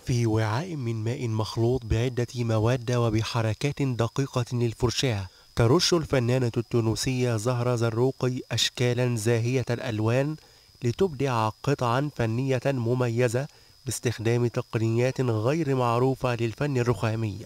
في وعاء من ماء مخلوط بعدة مواد وبحركات دقيقة للفرشاة، ترش الفنانة التونسية زهرة زروقي أشكالا زاهية الألوان لتبدع قطعا فنية مميزة باستخدام تقنيات غير معروفة للفن الرخامي.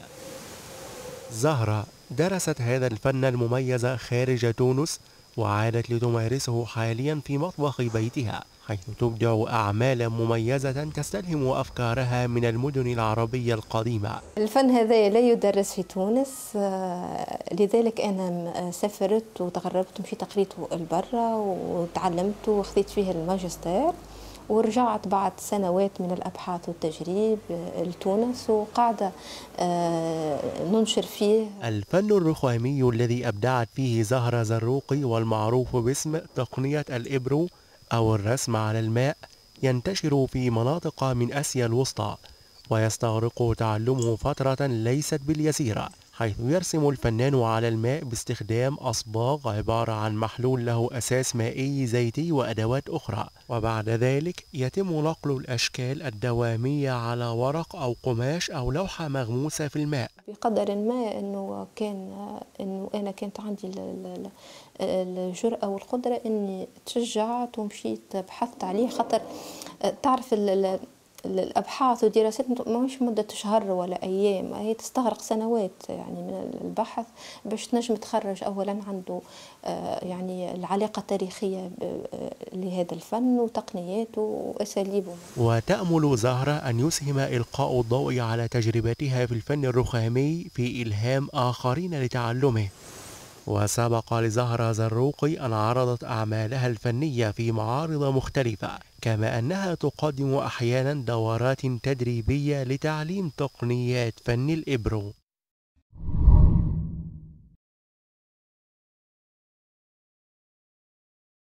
زهرة درست هذا الفن المميز خارج تونس، وعادت لتمارسه حاليا في مطبخ بيتها، حيث تبدع أعمالا مميزة تستلهم أفكارها من المدن العربية القديمة. الفن هذا لا يدرس في تونس، لذلك أنا سافرت وتغربت، مشيت قريته لبرا وتعلمت وخذيت فيه الماجستير، ورجعت بعد سنوات من الأبحاث والتجريب لتونس وقاعدة ننشر فيه. الفن الرخامي الذي أبدعت فيه زهرة زروقي والمعروف باسم تقنية الإبرو أو الرسم على الماء ينتشر في مناطق من آسيا الوسطى، ويستغرق تعلمه فترة ليست باليسيرة، حيث يرسم الفنان على الماء باستخدام أصباغ عبارة عن محلول له أساس مائي زيتي وأدوات أخرى، وبعد ذلك يتم نقل الأشكال الدوامية على ورق أو قماش أو لوحة مغموسة في الماء. بقدر ما إنه أنا كانت عندي الجرأة والقدرة إني تشجعت ومشيت بحثت عليه، خاطر تعرف الأبحاث والدراسات مش مدة شهر ولا أيام، هي تستغرق سنوات يعني من البحث باش تنجم تخرج أولا عنده يعني العلاقة التاريخية لهذا الفن وتقنياته وأساليبه. وتأمل زهرة أن يسهم إلقاء الضوء على تجربتها في الفن الرخامي في إلهام آخرين لتعلمه. وسبق لزهرة زروقي أن عرضت أعمالها الفنية في معارض مختلفة، كما أنها تقدم أحيانا دورات تدريبية لتعليم تقنيات فن الإبرو.